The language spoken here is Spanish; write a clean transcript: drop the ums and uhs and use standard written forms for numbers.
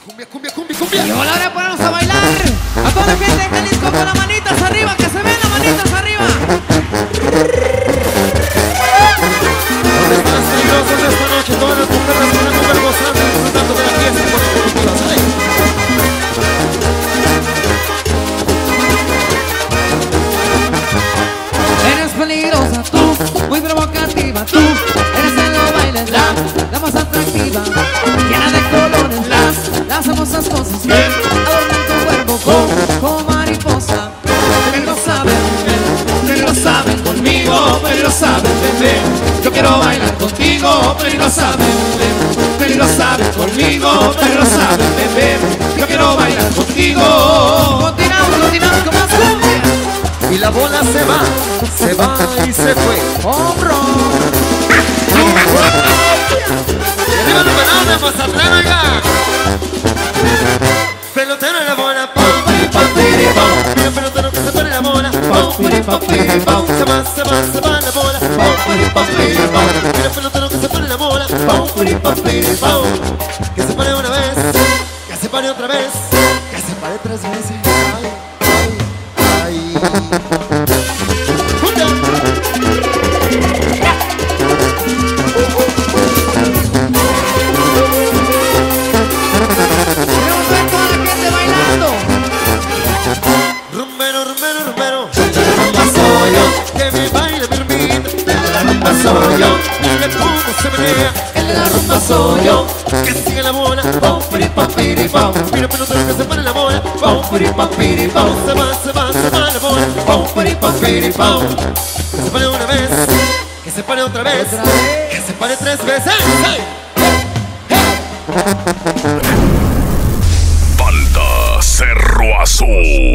Cumbia, cumbia, cumbia, cumbia. Llegó la hora de ponernos a bailar. A toda la gente de Jalisco con las manitas arriba, que se ven las manitas arriba. ¿Dónde están las peligrosas de esta noche? Todas las mujeres con la mujer gozando, disfrutando de la fiesta con el ¡ay! Eres peligrosa tú, muy provocativa tú. Eres en los bailes la más atractiva. Llena de colores las hermosas cosas que adornan tu cuerpo como mariposa. Peligrosa, conmigo, peligrosa, bebé. Yo quiero bailar contigo, peligrosa, bebé. Peligrosa, conmigo, peligrosa, bebé. Yo quiero bailar contigo. Continuamos con más cumbia. Y la bola se va y se fue. ¡Hombro! Y arriba la banana, más atrás, oiga. Pelotero en la bola, pom, piri, pom, piri, pom. Mira pelotero que se pone la bola, pom, piri, pom, piri, pom. Se va la bola, pom, piri, pom, piri, pom. Mira pelotero que se pone la bola, pom, piri, pom, piri, pom. Que se pare una vez, que se pare otra vez, que se pare 3 veces. Ay, ay, ay. Rumbero, rumbero, rumbero, de la rumba soy yo, que me baila mi rumbita. De la rumba soy yo, mira cómo se menea. El de la rumba soy yo, que sigue la bola, pom, piri, pom, piri, pom. Mira pelotero que se pone la bola, pom, piri, pom, piri, pom. Se va la bola, pom, piri, pom, piri, pom. Que se pare una vez, que se pare otra vez, que se pare 3 veces. ¡Hey! Banda Cerro Azul.